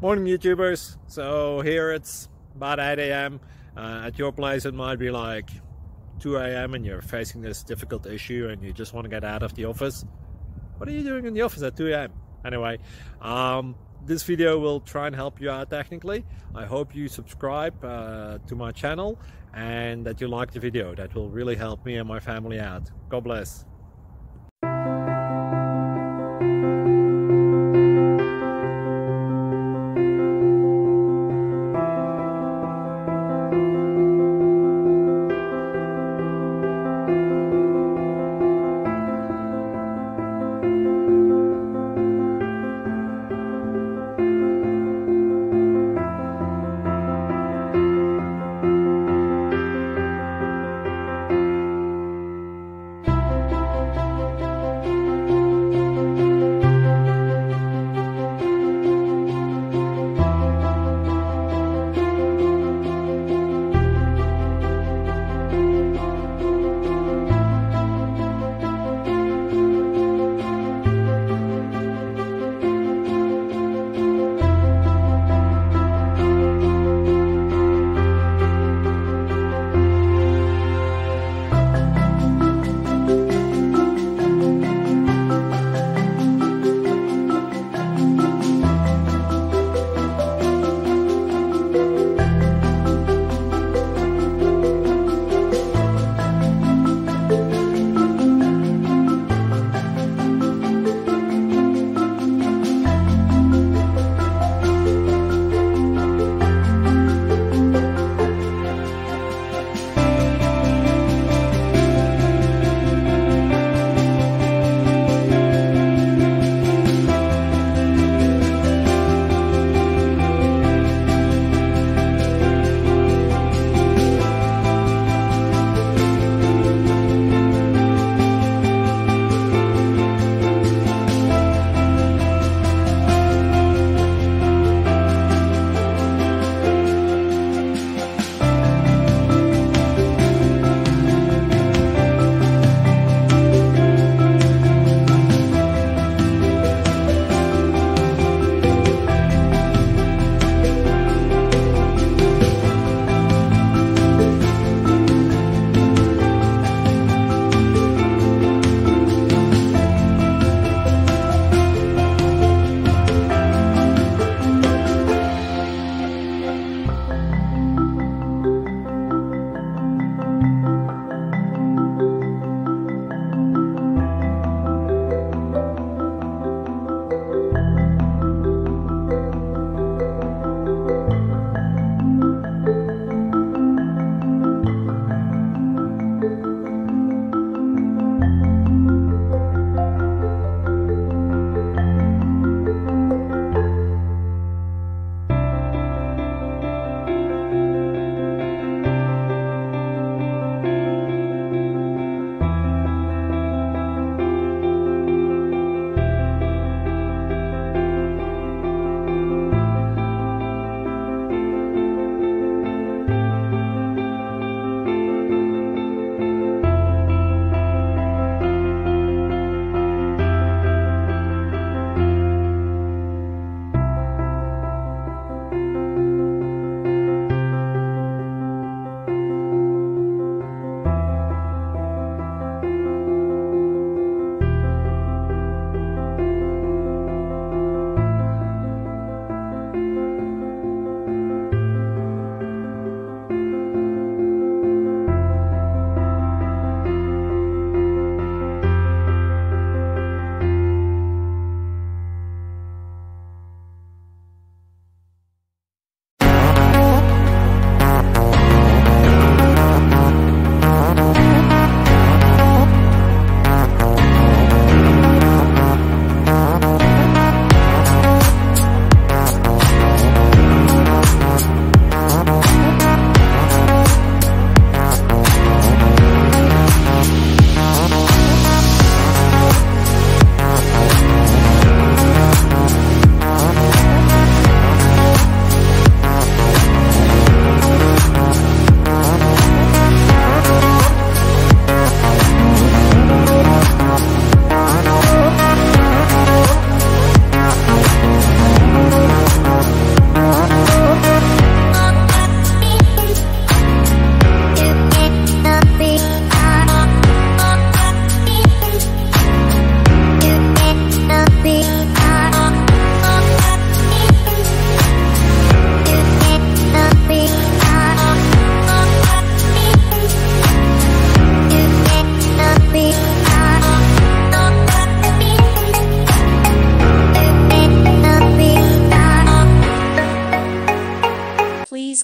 Morning YouTubers. So here it's about 8 a.m. At your place it might be like 2 a.m. and you're facing this difficult issue and you just want to get out of the office. What are you doing in the office at 2 a.m.? Anyway, this video will try and help you out technically. I hope you subscribe to my channel and that you like the video. That will really help me and my family out. God bless.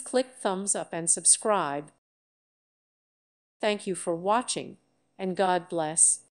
click thumbs up and subscribe. Thank you for watching, and God bless.